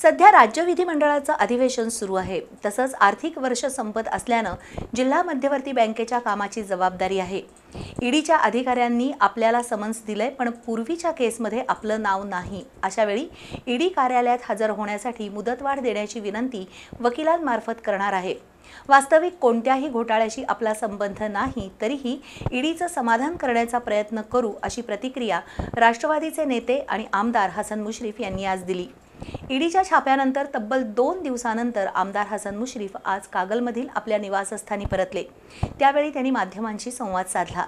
सध्या राज्य विधिमंडळाचं अधिवेशन सुरू आहे। तसंच आर्थिक वर्ष संपत असल्यानं जिल्हा मध्यवर्ती बँकेच्या कामाची जबाबदारी आहे। ईडीच्या अधिकाऱ्यांनी आपल्याला समन्स दिलंय, पण पूर्वीच्या केसमध्ये आपलं नाव नाही। अशा वेळी ईडी कार्यालयात हजर होण्यासाठी मुदतवाढ देण्याची विनंती वकिलांमार्फत करणार आहे। वास्तविक कोणत्याही घोटाळ्याशी आपला संबंध नाही, तरीही ईडीचं समाधान करण्याचा प्रयत्न करू, अशी प्रतिक्रिया राष्ट्रवादीचे नेते आणि आमदार हसन मुश्रीफ यांनी आज दिली। ईडीच्या छाप्यानंतर तब्बल 2 दिवसानंतर आमदार हसन मुश्रीफ आज कागलमधील आपल्या निवासस्थानी परतले। त्यावेळी त्यांनी माध्यमांशी संवाद साधला।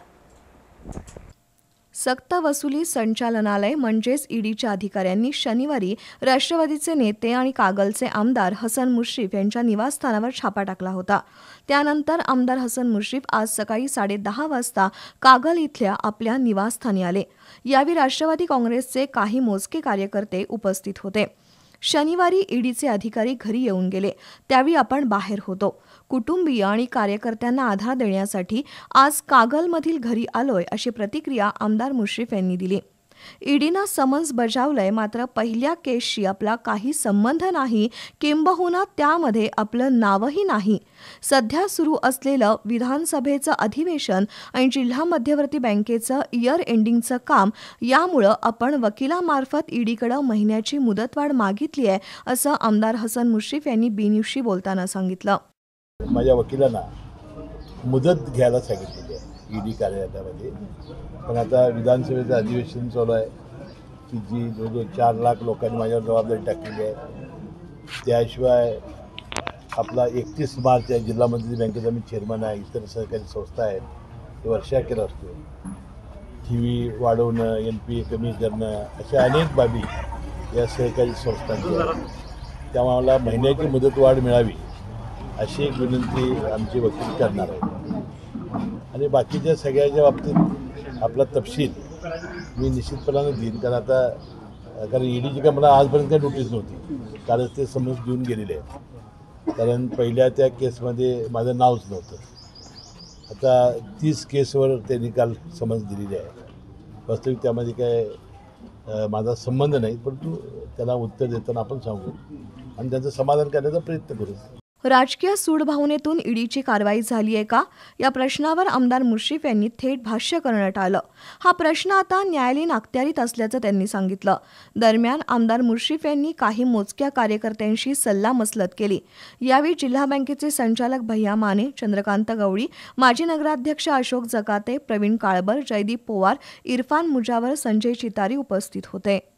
सक्तवसुली संचालनालय म्हणजेच ईडीच्या अधिकाऱ्यांनी शनिवारी राष्ट्रवादीचे नेते आणि कागलचे आमदार हसन मुश्रीफ यांच्या निवासस्थानावर छापा टाकला होता। त्यानंतर आमदार हसन मुश्रीफ आज सकाळी 10:30 वाजता कागल इथल्या आपल्या निवासस्थानी आले। यावेळी राष्ट्रवादी काँग्रेसचे काही मोजके कार्यकर्ते उपस्थित होते। शनिवारी ईडीचे अधिकारी घरी येऊन गेले, त्यावेळी आपण बाहेर होतो। कुटुंबीय आणि कार्यकर्त्यांना आधार देण्यासाठी आज कागलमधील घरी आलोय, अशी प्रतिक्रिया आमदार मुश्रीफ यांनी दिली। ईडीनं समन्स बजावलंय, मात्र पहिल्या केसशी आपला काही संबंध नाही, किंबहुना त्यामध्ये आपलं नावही नाही। सध्या सुरू असलेलं विधानसभेचं अधिवेशन आणि जिल्हा मध्यवर्ती बँकेचं इयर एंडिंगचं काम यामुळं आपण वकिलामार्फत ईडीकडे महिन्याची मुदतवाढ मागितली आहे, असं आमदार हसन मुश्रीफ यांनी बीन्यूजशी बोलताना सांगितलं। माझ्या वकिलांना मुदत घ्यायला सांगितलेली आहे ईडी कार्यालयामध्ये, पण आता विधानसभेचं अधिवेशन चालू आहे की जी 4 लाख लोकांनी माझ्यावर जबाबदारी टाकलेली आहे। त्याशिवाय आपला 31 मार्च या जिल्हा मध्यवर्ती बँकेचा मी चेअरमन आहे, इतर सहकारी संस्था आहेत, ते वर्षाखेर असतो। ठेवी वाढवणं, NPA कमी करणं, अशा अनेक बाबी या सहकारी संस्थांच्या आहेत। त्यामुळे मला महिन्याची मुदतवाढ मिळावी अशी एक विनंती आमचे वकील करणार आहे। आणि बाकीच्या सगळ्याच्या बाबतीत आपला तपशील मी निश्चितपणाने देईन, कारण ईडीची काय मला आजपर्यंत काही नोटीस नव्हती, कालच ते समन्स देऊन गेलेले आहेत। कारण पहिल्या त्या केसमध्ये माझं नावच नव्हतं। आता 30 केसवर त्यांनी काल समन्स दिलेली आहे। वास्तविक त्यामध्ये काय माझा संबंध नाही, परंतु त्याला उत्तर देताना आपण सांगू आणि त्यांचं समाधान करण्याचा प्रयत्न करू। राजकीय सूडभावनेतून ईडीची कारवाई झाली आहे का, या प्रश्नावर आमदार मुश्रीफ यांनी थेट भाष्य करण्यात आलं। हा प्रश्न आता न्यायालयीन अखत्यारीत असल्याचं त्यांनी सांगितलं। दरम्यान आमदार मुश्रीफ यांनी काही मोजक्या कार्यकर्त्यांशी सल्लामसलत केली। यावेळी जिल्हा बँकेचे संचालक भैया माने, चंद्रकांत गवळी, माजी नगराध्यक्ष अशोक जकाते, प्रवीण काळबर, जयदीप पोवार, इरफान मुजावर, संजय चितारी उपस्थित होते।